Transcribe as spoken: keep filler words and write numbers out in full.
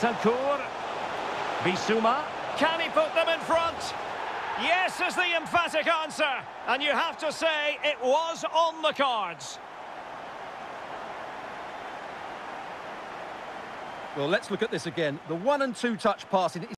Bentancur. Bissouma. Can he put them in front? Yes is the emphatic answer. And you have to say it was on the cards. Well, let's look at this again. The one and two touch passing is